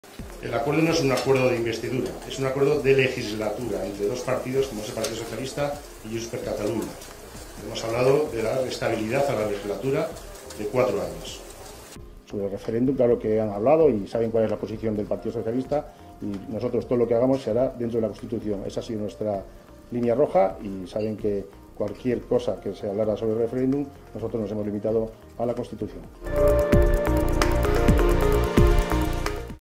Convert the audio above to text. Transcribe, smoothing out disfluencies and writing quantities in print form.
El acuerdo no es un acuerdo de investidura, es un acuerdo de legislatura entre dos partidos, como es el Partido Socialista y Junts per Catalunya. Hemos hablado de dar estabilidad a la legislatura de 4 años. Sobre el referéndum, claro que han hablado y saben cuál es la posición del Partido Socialista, y nosotros todo lo que hagamos se hará dentro de la Constitución. Esa ha sido nuestra línea roja y saben que cualquier cosa que se hablara sobre el referéndum, nosotros nos hemos limitado a la Constitución.